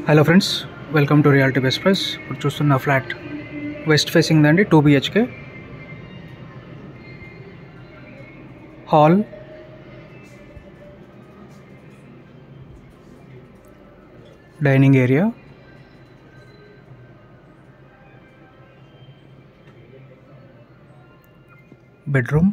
Hello friends, welcome to reality best price. ఇప్పుడు చూస్తున్న flat west facing దండి, 2 BHK, hall, dining area, bedroom,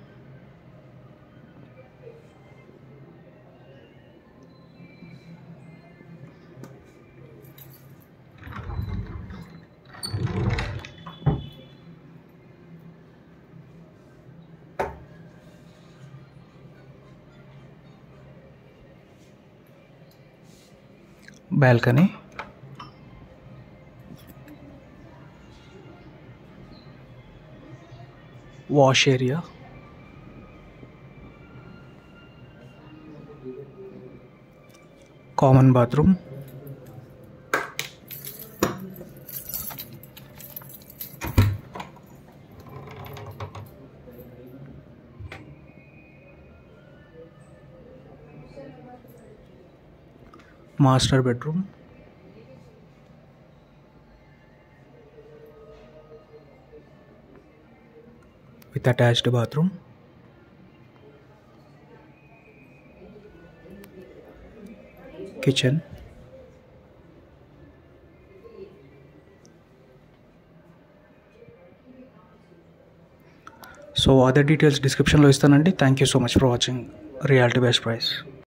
balcony, wash area, common bathroom, master bedroom, with attached bathroom, kitchen. So other details description lo istanandi. Thank you so much for watching Realty Best Price.